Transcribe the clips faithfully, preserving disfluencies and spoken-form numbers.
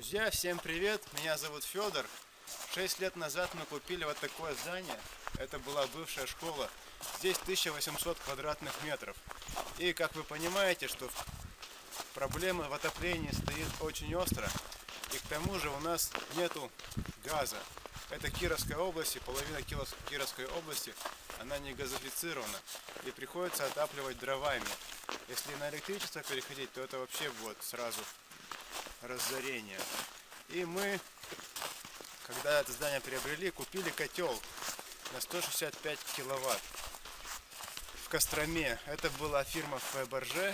Друзья, всем привет! Меня зовут Федор. Шесть лет назад мы купили вот такое здание. Это была бывшая школа. Здесь тысяча восемьсот квадратных метров. И как вы понимаете, что проблема в отоплении стоит очень остро. И к тому же у нас нету газа. Это Кировская область, и половина Кировской области, она не газифицирована. И приходится отапливать дровами. Если на электричество переходить, то это вообще вот сразу разорение. И мы, когда это здание приобрели, купили котел на сто шестьдесят пять киловатт в Костроме. Это была фирма Фаберже,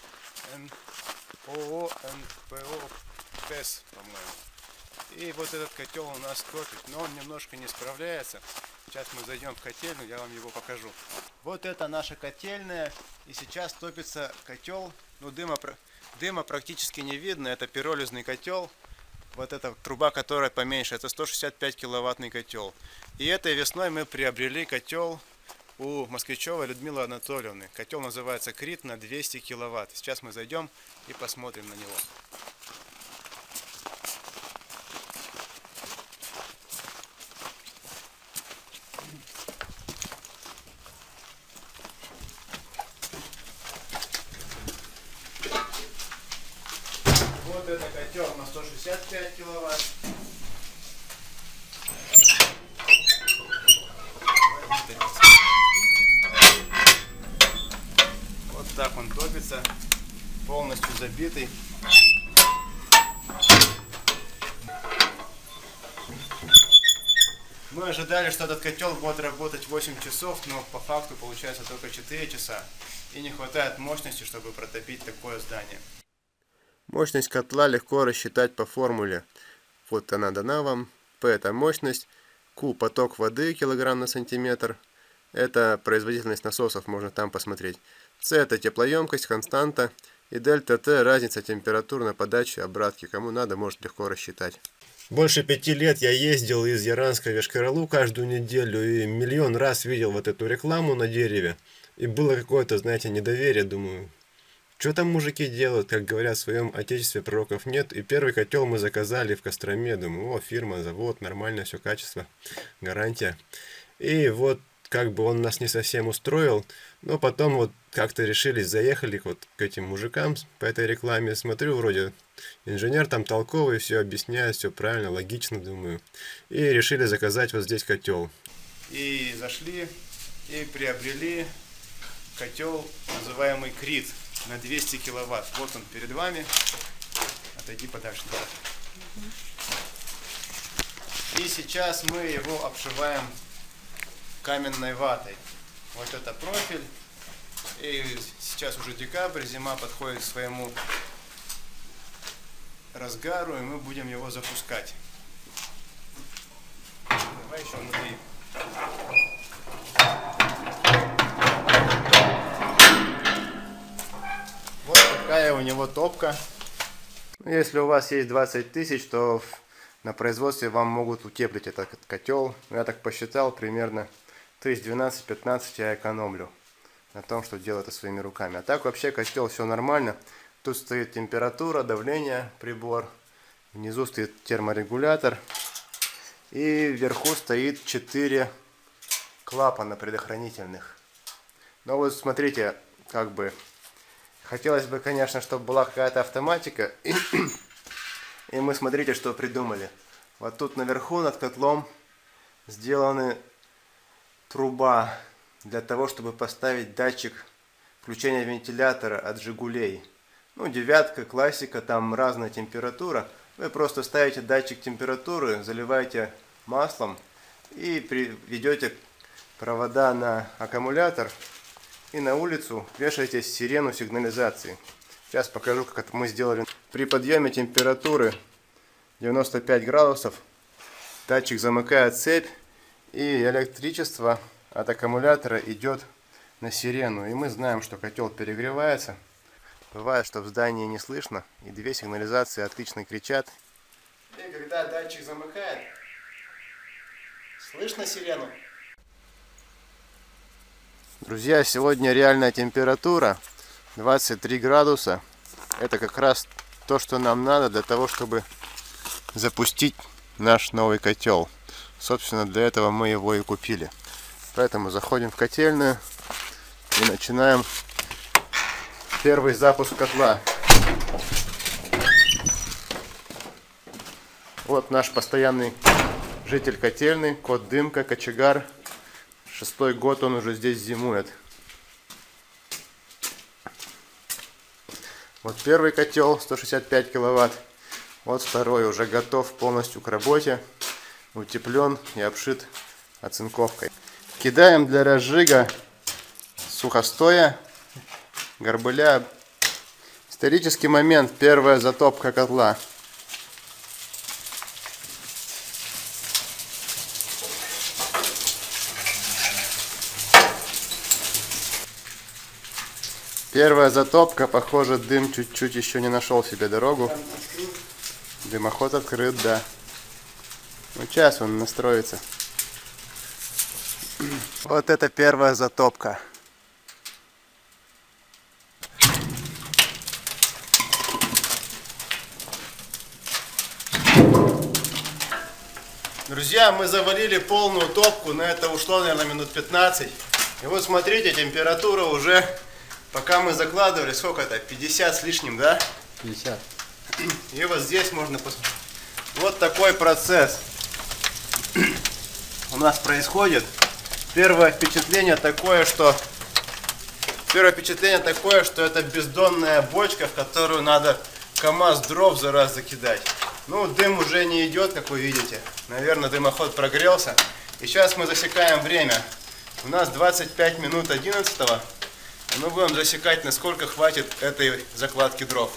ООО эн пэ о ТЭС, по-моему. И вот этот котел у нас топит, но он немножко не справляется. Сейчас мы зайдем в котельную, я вам его покажу. Вот это наша котельная, и сейчас топится котел, ну дыма, дыма практически не видно, это пиролизный котел. Вот эта труба, которая поменьше, это сто шестьдесят пять киловаттный котел. И этой весной мы приобрели котел у Москвичевой Людмилы Анатольевны. Котел называется Крит на двести киловатт. Сейчас мы зайдем и посмотрим на него. Вот это котел на сто шестьдесят пять киловатт. Вот так он топится, полностью забитый. Мы ожидали, что этот котел будет работать восемь часов, но по факту получается только четыре часа. И не хватает мощности, чтобы протопить такое здание. Мощность котла легко рассчитать по формуле. Вот она дана вам. P это мощность, Q поток воды килограмм на сантиметр. Это производительность насосов, можно там посмотреть. C это теплоемкость, константа. И дельта T разница температур на подаче обратки. Кому надо, может легко рассчитать. Больше пяти лет я ездил из Яранска в Йошкар-Олу каждую неделю и миллион раз видел вот эту рекламу на дереве. И было какое-то, знаете, недоверие, думаю. Что там мужики делают, как говорят, в своем отечестве пророков нет. И первый котел мы заказали в Костроме. Думаю, о, фирма, завод, нормально, все качество, гарантия. И вот как бы он нас не совсем устроил. Но потом вот как-то решились, заехали вот к этим мужикам по этой рекламе. Смотрю, вроде инженер там толковый, все объясняет, все правильно, логично, думаю. И решили заказать вот здесь котел. И зашли и приобрели котел, называемый Крит. На двести киловатт. Вот он перед вами. Отойди подальше. И сейчас мы его обшиваем каменной ватой. Вот это профиль. И сейчас уже декабрь, зима подходит к своему разгару, и мы будем его запускать. Давай еще внутри. Такая у него топка. Если у вас есть двадцать тысяч, то на производстве вам могут утеплить этот котел. Я так посчитал, примерно тысяч двенадцать-пятнадцать я экономлю на том, что делаю это своими руками. А так вообще котел все нормально. Тут стоит температура, давление, прибор. Внизу стоит терморегулятор. И вверху стоит четыре клапана предохранительных. Но вот смотрите, как бы... Хотелось бы, конечно, чтобы была какая-то автоматика. И, и мы, смотрите, что придумали. Вот тут наверху над котлом сделаны труба для того, чтобы поставить датчик включения вентилятора от Жигулей. Ну, девятка, классика, там разная температура. Вы просто ставите датчик температуры, заливаете маслом и ведете провода на аккумулятор. И на улицу вешаете сирену сигнализации. Сейчас покажу, как это мы сделали. При подъеме температуры девяносто пять градусов датчик замыкает цепь, и электричество от аккумулятора идет на сирену. И мы знаем, что котел перегревается. Бывает, что в здании не слышно, и две сигнализации отлично кричат. И когда датчик замыкает, слышно сирену? Друзья, сегодня реальная температура двадцать три градуса. Это как раз то, что нам надо для того, чтобы запустить наш новый котел. Собственно, для этого мы его и купили. Поэтому заходим в котельную и начинаем первый запуск котла. Вот наш постоянный житель котельной, кот Дымка, кочегар. Шестой год он уже здесь зимует. Вот первый котел сто шестьдесят пять киловатт. Вот второй уже готов полностью к работе. Утеплен и обшит оцинковкой. Кидаем для разжига сухостоя горбыля. Исторический момент. Первая затопка котла. Первая затопка, похоже, дым чуть-чуть еще не нашел себе дорогу. Дымоход открыт, да. Ну, сейчас он настроится. Вот это первая затопка. Друзья, мы завалили полную топку, на это ушло, наверное, минут пятнадцать. И вот смотрите, температура уже... Пока мы закладывали, сколько это? пятьдесят с лишним, да? пятьдесят. И вот здесь можно посмотреть. Вот такой процесс у нас происходит. Первое впечатление такое, что... Первое впечатление такое, что это бездонная бочка, в которую надо КамАЗ дров за раз закидать. Ну, дым уже не идет, как вы видите. Наверное, дымоход прогрелся. И сейчас мы засекаем время. У нас двадцать пять минут одиннадцатого. Мы будем засекать, насколько хватит этой закладки дров.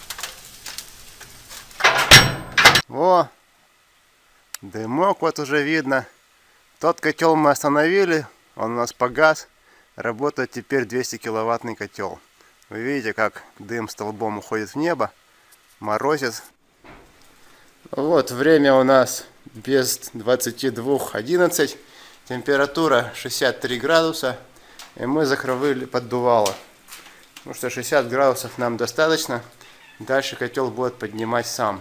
Во! Дымок вот уже видно. Тот котел мы остановили, он у нас погас. Работает теперь двести киловаттный котел. Вы видите, как дым столбом уходит в небо. Морозец. Вот время у нас без двадцати двух одиннадцать. Температура шестьдесят три градуса. И мы закрыли поддувало. Потому что шестьдесят градусов нам достаточно. Дальше котел будет поднимать сам.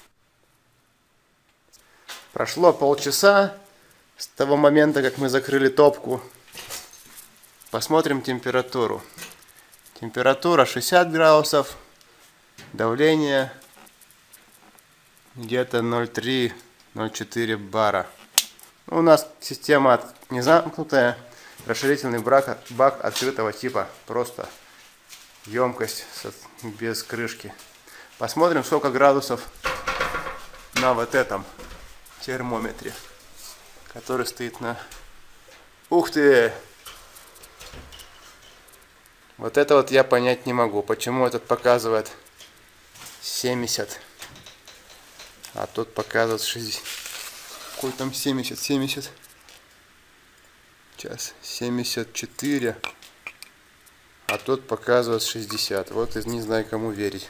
Прошло полчаса с того момента, как мы закрыли топку. Посмотрим температуру. Температура шестьдесят градусов. Давление где-то ноль три — ноль четыре бара. У нас система не замкнутая. Расширительный бак, бак открытого типа. Просто емкость без крышки. Посмотрим, сколько градусов на вот этом термометре, который стоит на... Ух ты! Вот это вот я понять не могу. Почему этот показывает семьдесят, а тот показывает шестьдесят. Какой там семьдесят? семьдесят. Сейчас семьдесят четыре, а тот показывает шестьдесят. Вот и не знаю, кому верить.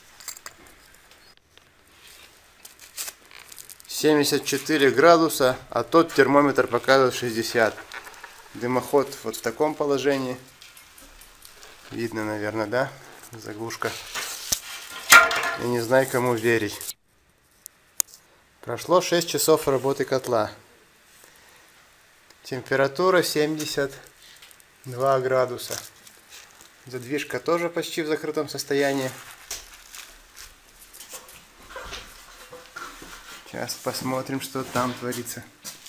семьдесят четыре градуса, а тот термометр показывает шестьдесят. Дымоход вот в таком положении. Видно, наверное, да? Заглушка. Я не знаю, кому верить. Прошло шесть часов работы котла. Температура семьдесят два градуса. Задвижка тоже почти в закрытом состоянии. Сейчас посмотрим, что там творится.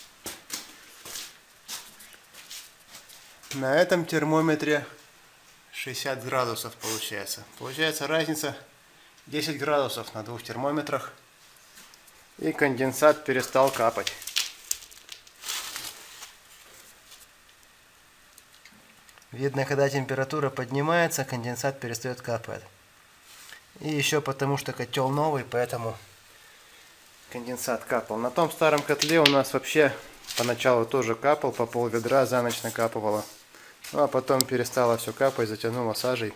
На этом термометре шестьдесят градусов получается. Получается разница десять градусов на двух термометрах. И конденсат перестал капать. Видно, когда температура поднимается, конденсат перестает капать. И еще потому, что котел новый, поэтому конденсат капал. На том старом котле у нас вообще поначалу тоже капал, по пол ведра за ночь накапывало. Ну а потом перестало все капать, затянуло сажей.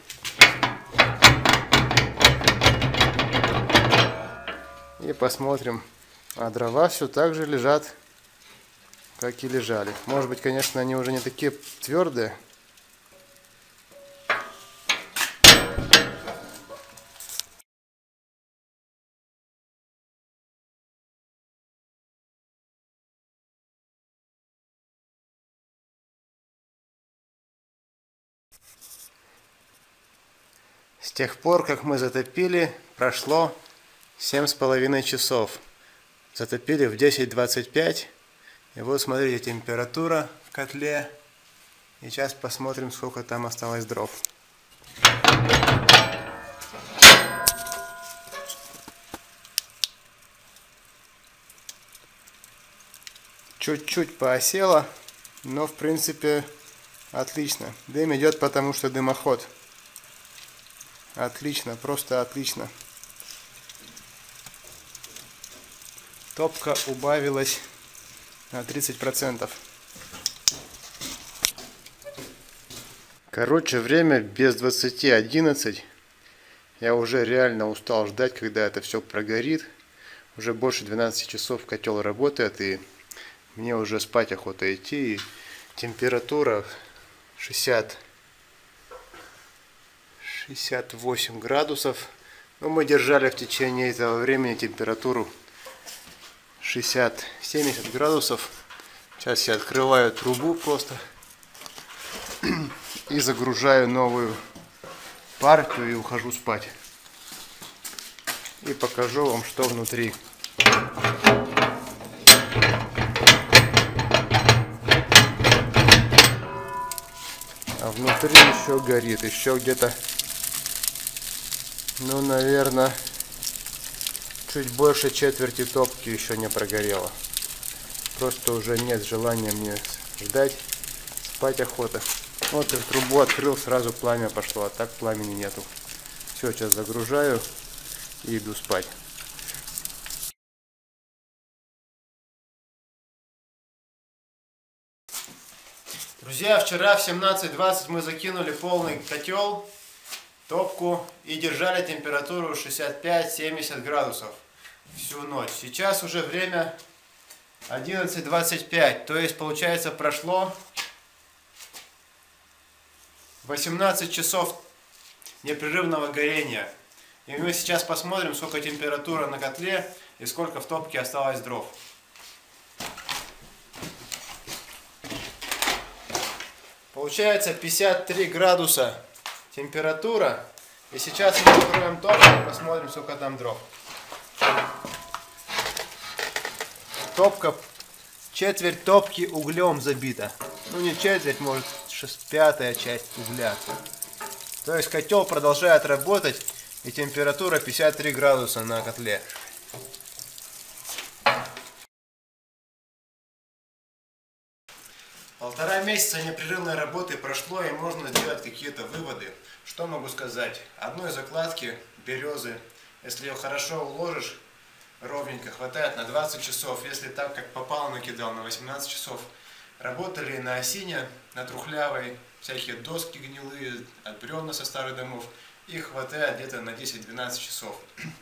И посмотрим. А дрова все так же лежат, как и лежали. Может быть, конечно, они уже не такие твердые. С тех пор, как мы затопили, прошло семь с половиной часов. Затопили в десять двадцать пять. И вот смотрите, температура в котле. И сейчас посмотрим, сколько там осталось дров. Чуть-чуть поосело, но в принципе отлично. Дым идет, потому что дымоход. Отлично, просто отлично. Топка убавилась на тридцать процентов. Короче, время без двадцати одиннадцать. Я уже реально устал ждать, когда это все прогорит. Уже больше двенадцати часов котел работает, и мне уже спать охота идти. И температура шестьдесят, шестьдесят восемь градусов. Но мы держали в течение этого времени температуру шестьдесят-семьдесят градусов. Сейчас я открываю трубу просто и загружаю новую партию и ухожу спать. И покажу вам, что внутри. А внутри еще горит, еще где-то, ну, наверное, чуть больше четверти топки еще не прогорело. Просто уже нет желания мне ждать, спать охота. Вот я трубу открыл, сразу пламя пошло, а так пламени нету. Все, сейчас загружаю и иду спать. Друзья, вчера в семнадцать двадцать мы закинули полный котел, топку и держали температуру шестьдесят пять — семьдесят градусов всю ночь. Сейчас уже время одиннадцать двадцать пять, то есть получается прошло восемнадцать часов непрерывного горения. И мы сейчас посмотрим, сколько температура на котле и сколько в топке осталось дров. Получается пятьдесят три градуса температура. И сейчас мы откроем топку и посмотрим, сколько там дров. Топка, четверть топки углем забита. Ну не четверть, может пятая часть угля. То есть котел продолжает работать, и температура пятьдесят три градуса на котле. Полтора месяца непрерывной работы прошло, и можно сделать какие-то выводы. Что могу сказать? Одной закладки березы, если ее хорошо уложишь, ровненько, хватает на двадцать часов. Если так, как попало, накидал на восемнадцать часов. Работали на осине, на трухлявой, всякие доски гнилые, от бревна со старых домов. Их хватает где-то на десять-двенадцать часов.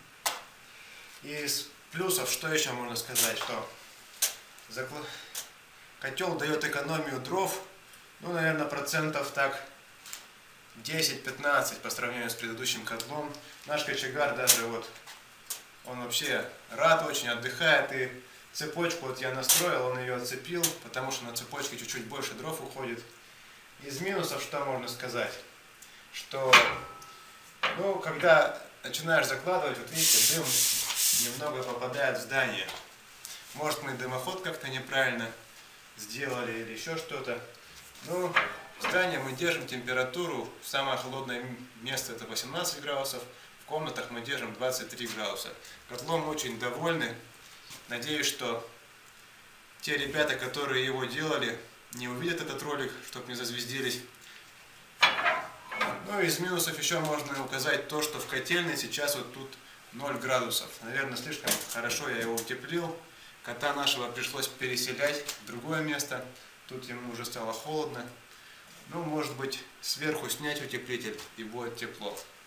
Из плюсов, что еще можно сказать, что заклад... котел дает экономию дров, ну, наверное, процентов так десять-пятнадцать по сравнению с предыдущим котлом. Наш кочегар даже вот, он вообще рад очень, отдыхает. И цепочку вот я настроил, он ее отцепил, потому что на цепочке чуть-чуть больше дров уходит. Из минусов что можно сказать? Что, ну, когда начинаешь закладывать, вот видите, дым немного попадает в здание. Может, мы дымоход как-то неправильно сделали или еще что-то. Ну, в здании мы держим температуру, самое холодное место это восемнадцать градусов, в комнатах мы держим двадцать три градуса. Котлом очень довольны. Надеюсь, что те ребята, которые его делали, не увидят этот ролик, чтобы не зазвездились. Ну, из минусов еще можно указать то, что в котельной сейчас вот тут ноль градусов. Наверное, слишком хорошо я его утеплил. Кота нашего пришлось переселять в другое место. Тут ему уже стало холодно. Ну, может быть, сверху снять утеплитель, и будет тепло.